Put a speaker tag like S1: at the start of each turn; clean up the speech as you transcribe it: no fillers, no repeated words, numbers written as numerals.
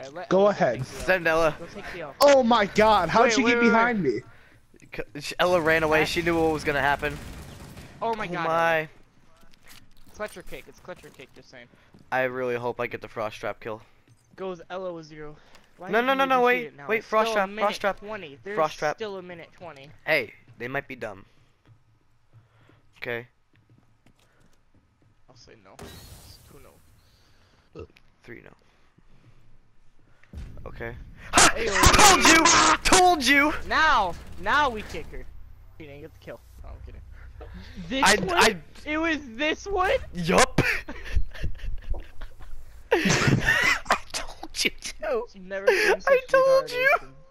S1: Right,
S2: Go ahead.
S3: Send Ella.
S1: Go take the L.
S2: Oh my God! How'd
S1: Wait,
S2: she
S1: wait,
S2: get
S1: wait,
S2: behind me?
S3: Ella ran away. She knew what was gonna happen.
S1: Oh my
S3: Oh
S1: God.
S3: my.
S1: Clutch or cake. It's clutch or cake. Just saying.
S3: I really hope I get the frost trap kill.
S1: Goes Ella with 0. Why
S3: No,
S1: did
S3: no,
S1: you
S3: no, no,
S1: defeat
S3: wait,
S1: it now?
S3: wait,
S1: It's
S3: frost
S1: still a
S3: trap, frost trap.
S1: 20. There's
S3: Frost trap.
S1: still a minute 20.
S3: Hey, they might be dumb. Okay.
S1: I'll say no. 2 no.
S3: 3 no. Okay.
S1: Ayo.
S3: Told you!
S1: Now we kick her. He didn't get the kill. Oh, I'm kidding. This one? It was this one?
S3: Yup. I told you to.
S1: She's never seen such
S3: I told
S1: retardation.
S3: you.